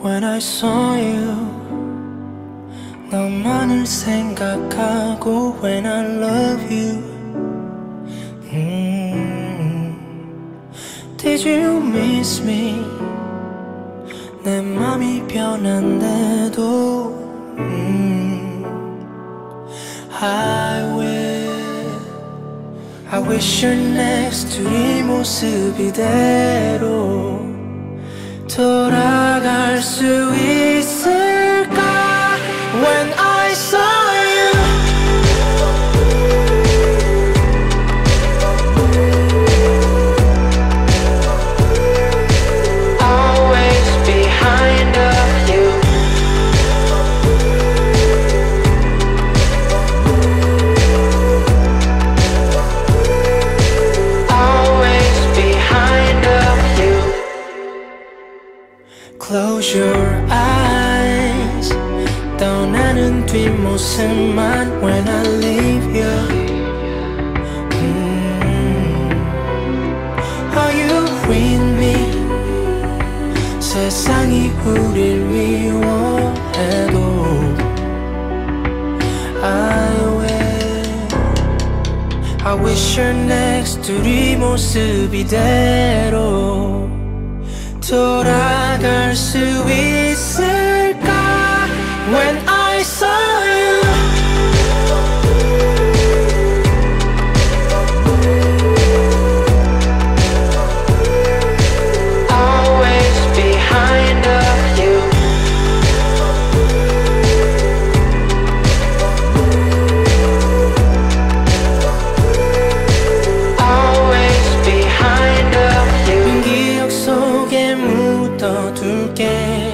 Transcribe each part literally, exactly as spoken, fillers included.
when I saw you. 너만을 생각하고 when I love you. mm. Did you miss me? 내 맘이 변한데도 mm. I will I wish you're next to 이 모습 이대로 돌아갈 수 있을까? When I saw you, always behind of you. Always behind of you. Close your eyes. 떠나는 뒷모습만 when I leave you. mm. Are you with me? 세상이 우릴 미워해도 I will I wish you're next to 이 모습 이대로 돌아갈 수 있을까? When I saw you, always behind of you. Always behind of you. 기억 속에 묻어둘게.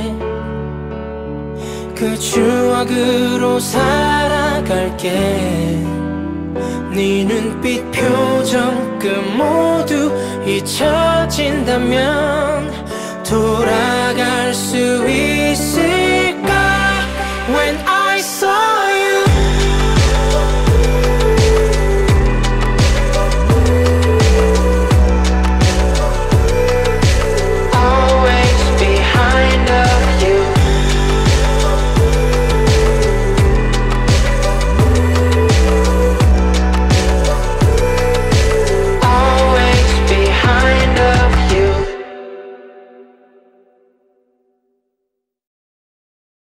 그 추억으로 살아갈게. 네 눈빛 표정 그 모두 잊혀진다면 돌아갈 수 있을